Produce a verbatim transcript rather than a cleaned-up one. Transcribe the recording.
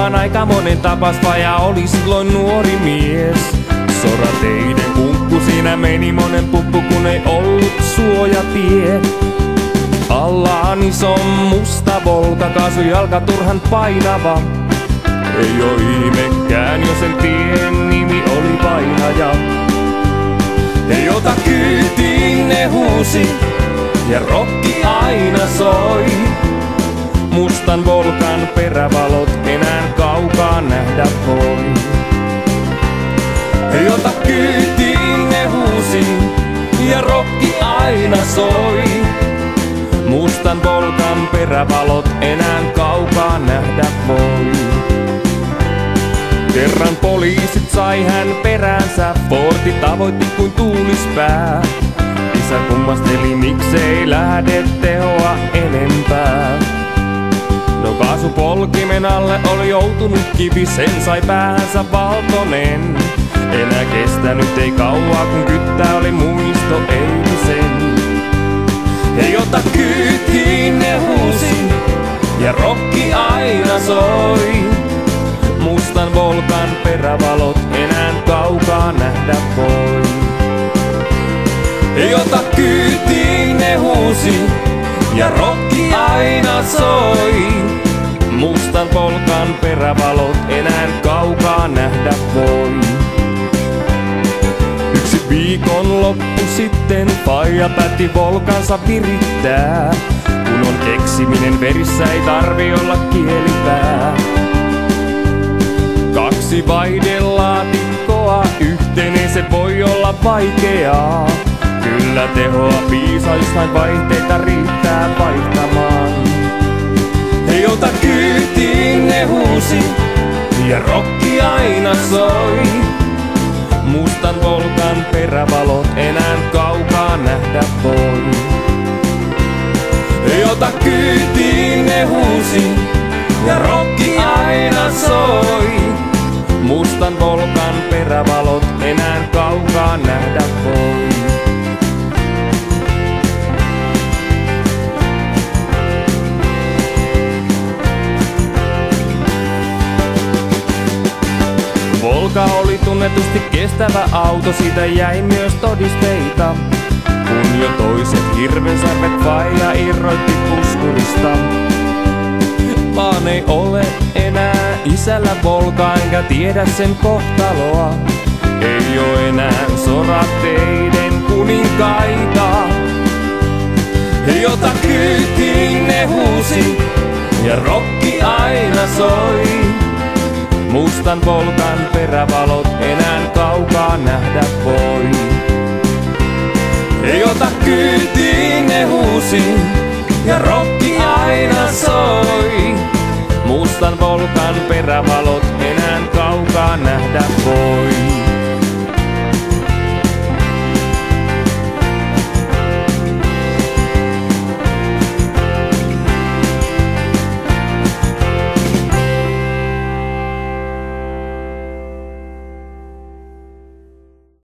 Volkan aika monen tapas vaja oli silloin nuori mies. Sorateiden kunkku siinä meni monen puppu, kun ei ollut suojatie. Allaan iso musta Volka, kaasujalka turhan painava. Ei oo ihmekään, jos sen tien nimi oli painaja. Ei ota kyytiin, ne huusi, ja rokki aina soi. Mustan Volkan perävalot enää kaukaa nähdä voi. Ei ota kyytiin, ne huusi, ja rokki aina soi. Mustan Volkan perävalot enää kaukaa nähdä voi. Kerran poliisit sai hän peräänsä, Fordi tavoitti kuin tuulispää. Isä kummasteli, miksei lähde tehoa enempää. No kaasupolkimen alle oli joutunut kivi, sen sai päähänsä valtonen. Enää kestänyt ei kauaa, kun kyttää oli muisto eilisen. Ei ota kyytiin, ne huusi, ja rokki aina soi. Mustan Volkan perävalot enää kaukaa nähdä voi. Ei ota kyytiin, ne huusi, ja rokki aina soi. Mustan Volkan perävalot enää kaukaa nähdä voi. Yksi viikon loppu sitten faija päätti Volkansa virittää. Kun on keksiminen verissä, ei tarvi olla kielipää. Kaksi vaihdelaatikkoa yhteinen, se voi olla vaikeaa. Kyllä tehoa piisaa, jos vain vaihteita riittää vaihtamaan. Ei ota kyytiin, ne huusi, ja rokki aina soi. Mustan Volkan perävalot enää kaukaa nähdä voi. Ei ota kyytiin, ne huusi, ja rokki aina soi. Mustan Volkan perävalot enää kaukaa nähdä voi. Volka oli tunnetusti kestävä auto, siitä jäi myös todisteita. Kun jo toiset hirvensarvet faija irroitti puskurista. Vaan ei ole enää isällä Volka, enkä tiedä sen kohtaloa. Ei oo enää sorateiden kuninkaita. Ei ota kyytiin, ne huusi, ja rokki aina soi. Mustan Volkan perävalot enää kaukaa nähdä voi. Ei ota kyytiin, ne huusi, ja rokki aina soi. Mustan Volkan perävalot enää kaukaa nähdä voi.